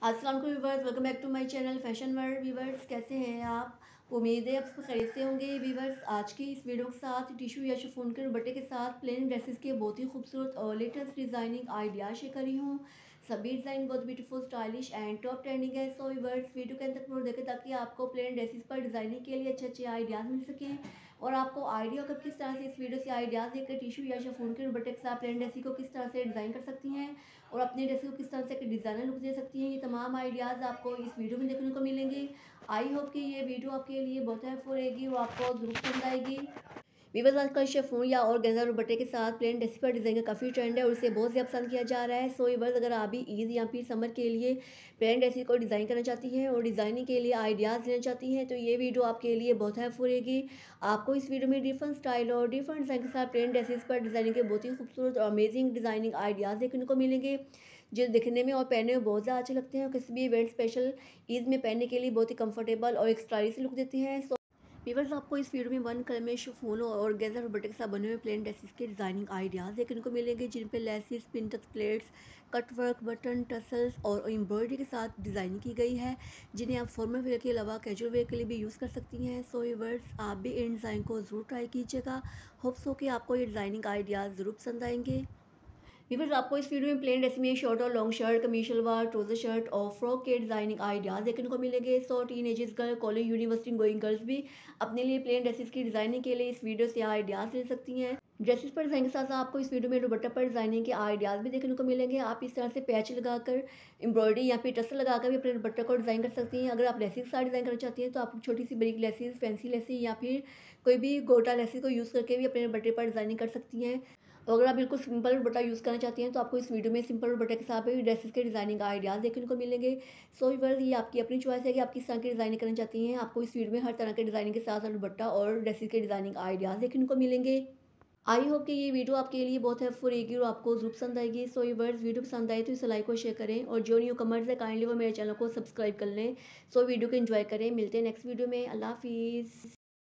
अस्सलाम वालेकुम viewers, welcome back to my channel fashion world. Viewers, कैसे हैं आप? उम्मीद है आप सब खैरियत से होंगे। व्यूवर्स, आज की इस वीडियो के साथ टिशू या शिफॉन के दुपट्टे के साथ प्लेन ड्रेसेस के बहुत ही खूबसूरत और लेटेस्ट डिज़ाइनिंग आइडिया शेयर कर रही हूँ। सभी डिज़ाइन बहुत beautiful, stylish and top trending है। सो व्यूवर्स, वीडियो के अंत तक पूरा देखें ताकि आपको प्लेन ड्रेसेस पर डिज़ाइनिंग के लिए अच्छे अच्छे आइडियाज़ मिल सकें और आपको आइडिया कब किस तरह से इस वीडियो से आइडियाज़ देकर टिशू या शिफॉन के दुपट्टे के साथ प्लेन ड्रेस को किस तरह से डिज़ाइन कर सकती हैं और अपने ड्रेस को किस तरह से डिज़ाइनर लुक दे सकती हैं। ये तमाम आइडियाज़ आपको इस वीडियो में देखने को मिलेंगे। आई होप कि ये वीडियो आपके लिए बहुत हेल्पफुल रहेगी और आपको ज़रूर पसंद आएगी। वीवर्स, आजकल शिफॉन या और गेंजा दुपट्टे के साथ प्लेन ड्रेस पर डिज़ाइन का काफ़ी ट्रेंड है और इसे बहुत ज़्यादा पसंद किया जा रहा है। सो वीवर्स, अगर आप भी ईद या फिर समर के लिए प्लेन ड्रेस को डिज़ाइन करना चाहती हैं और डिज़ाइनिंग के लिए आइडियाज़ लेना चाहती हैं तो ये वीडियो आपके लिए बहुत हेल्पफुल रहेगी। आपको इस वीडियो में डिफरेंट स्टाइल और डिफरेंट डिज़ाइन के साथ प्लेन ड्रेसेस पर डिज़ाइनिंग के बहुत ही खूबसूरत और अमेजिंग डिज़ाइनिंग आइडियाज़ देखने को मिलेंगे जो दिखने में और पहनने में बहुत ज़्यादा अच्छे लगते हैं और किसी भी इवेंट स्पेशल ईद में पहनने के लिए बहुत ही कंफर्टेबल और एक स्टाइलिश लुक देते हैं। व्यूअर्स, आपको इस वीडियो में वन कलर में शिफॉन और गेंजा दुपट्टे के साथ बने हुए प्लेन ड्रेसेस के डिज़ाइनिंग आइडियाज़ देखने को मिलेंगे जिन पे laces, printed plates, cut work, button, tassels और एम्ब्रॉयडरी के साथ डिज़ाइनिंग की गई है जिन्हें आप फॉर्मल वेयर के अलावा कैजुअल वेयर के लिए भी यूज़ कर सकती हैं। सो व्यूअर्स, आप भी इन डिज़ाइन को ज़रूर ट्राई कीजिएगा। होप्स हो कि आपको ये डिज़ाइनिंग आइडियाज़ ज़रूर पसंद आएंगे। व्यूअर्स, आपको इस वीडियो में प्लेन ड्रेस में शॉर्ट और लॉन्ग शर्ट, कमीज शलवार, ट्राउजर शर्ट और फ्रॉक के डिज़ाइनिंग आइडियाज़ देखने को मिलेंगे। So teenagers girl, college, university going girls भी अपने लिए प्लेन ड्रेसेस की डिज़ाइनिंग के लिए इस वीडियो से आइडियाज़ ले सकती हैं। ड्रेसेस पर डिज़ाइन के साथ साथ आपको इस वीडियो में दुपट्टा पर डिज़ाइनिंग के आइडियाज़ भी देखने को मिलेंगे। आप इस तरह से पैच लगाकर, एम्ब्रॉयडरी या फिर टसल लगाकर भी अपने दुपट्टे को डिज़ाइन कर सकती हैं। अगर आप लेसिस के साथ डिज़ाइन करना चाहती हैं तो आप छोटी सी बरीक लेसिस, फैंसी लेसिस या फिर कोई भी गोटा लेसिस को यूज़ करके भी अपने दुपट्टे पर डिज़ाइनिंग कर सकती हैं। और अगर आप बिल्कुल सिंपल दुपट्टा यूज़ करना चाहती हैं तो आपको इस वीडियो में सिंपल दुपट्टे के साथ भी ड्रेसेस के डिज़ाइनिंग आइडियाज़ देखने को मिलेंगे। सो व्यूअर्स, ये आपकी अपनी चॉइस है कि आप किस तरह की डिज़ाइनिंग करना चाहती हैं। आपको इस वीडियो में हर तरह के डिज़ाइनिंग के साथ साथ दुपट्टा और ड्रेसेस के डिज़ाइनिंग आइडियाज़ देखने को मिलेंगे। आई होप कि ये वीडियो आपके लिए बहुत हेल्पफुल रहेगी और आपको ज़रूर पसंद आएगी। सो व्यूअर्स, वीडियो पसंद आए तो इसे लाइक और शेयर करें और जो न्यू कमर्स है काइंडली वो मेरे चैनल को सब्सक्राइब कर लें। सो वीडियो को एंजॉय करें। मिलते हैं नेक्स्ट वीडियो में। अल्लाह हाफिज़।